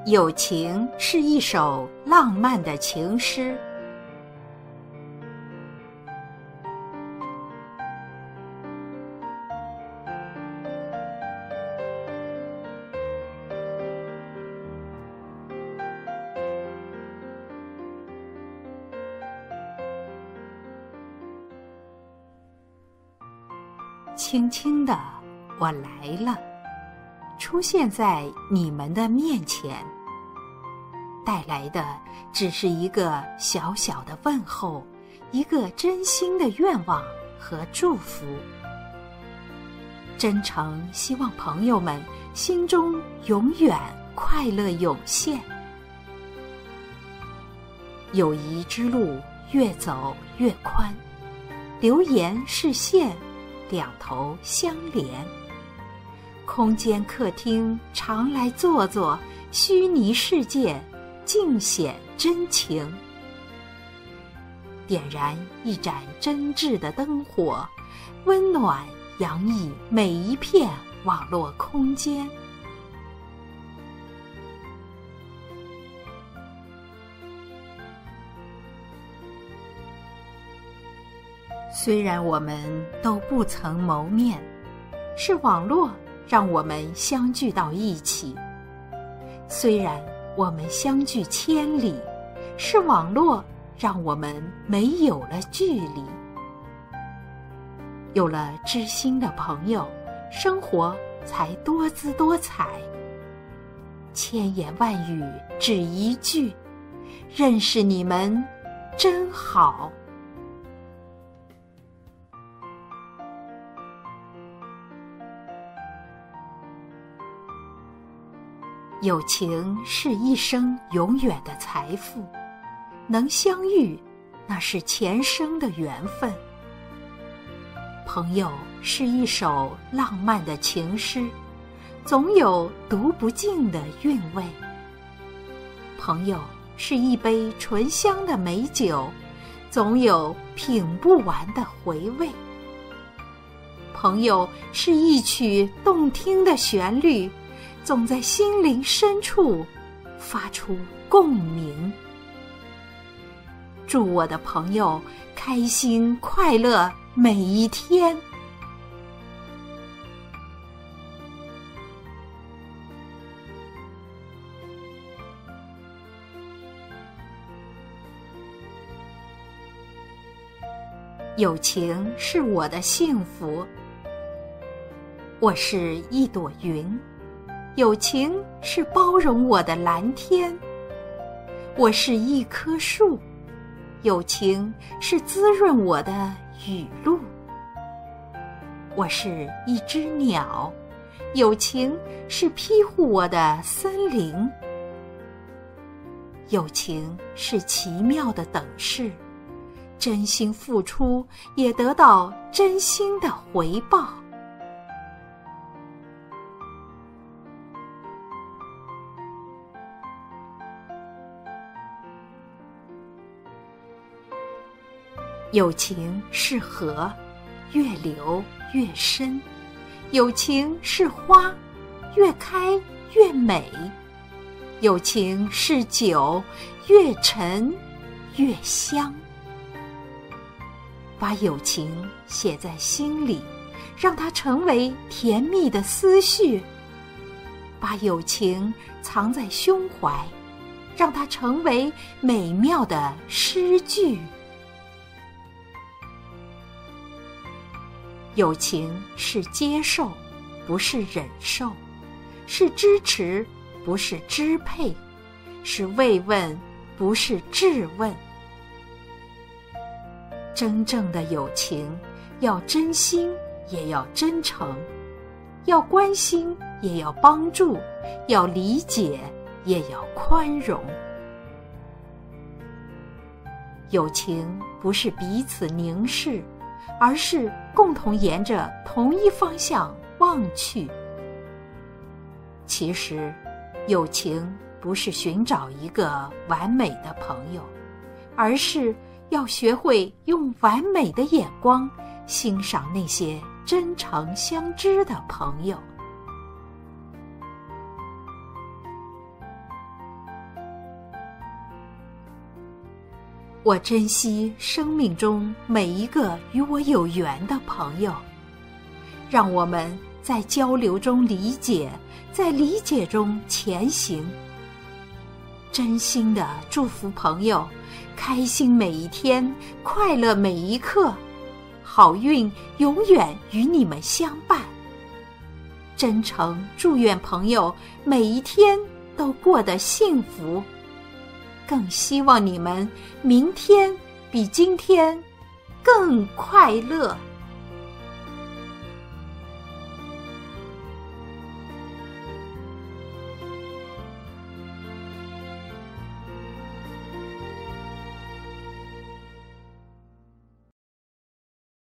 友情是一首浪漫的情诗。轻轻地，我来了，出现在你们的面前，带来的只是一个小小的问候，一个真心的愿望和祝福。真诚希望朋友们心中永远快乐涌现。友谊之路越走越宽，流言是线，两头相连。空间客厅常来坐坐，虚拟世界尽显真情。点燃一盏真挚的灯火，温暖洋溢每一片网络空间。虽然我们都不曾谋面，是网络让我们相聚到一起；虽然我们相距千里，是网络让我们没有了距离。有了知心的朋友，生活才多姿多彩。千言万语只一句，认识你们真好。友情是一生永远的财富，能相遇，那是前生的缘分。朋友是一首浪漫的情诗，总有读不尽的韵味。朋友是一杯醇香的美酒，总有品不完的回味。朋友是一曲动听的旋律，总在心灵深处发出共鸣。祝我的朋友开心快乐每一天。友情是我的幸福。我是一朵云，友情是包容我的蓝天。我是一棵树，友情是滋润我的雨露。我是一只鸟，友情是庇护我的森林。友情是奇妙的等式，真心付出也得到真心的回报。友情是河，越流越深；友情是花，越开越美；友情是酒，越陈越香。把友情写在心里，让它成为甜蜜的思绪；把友情藏在胸怀，让它成为美妙的诗句。友情是接受，不是忍受；是支持，不是支配；是慰问，不是质问。真正的友情，要真心，也要真诚；要关心，也要帮助；要理解，也要宽容。友情不是彼此凝视，而是共同沿着同一方向望去。其实，友情不是寻找一个完美的朋友，而是要学会用完美的眼光欣赏那些真诚相知的朋友。 我珍惜生命中每一个与我有缘的朋友，让我们在交流中理解，在理解中前行。真心的祝福朋友，开心每一天，快乐每一刻，好运永远与你们相伴。真诚祝愿朋友每一天都过得幸福，更希望你们明天比今天更快乐。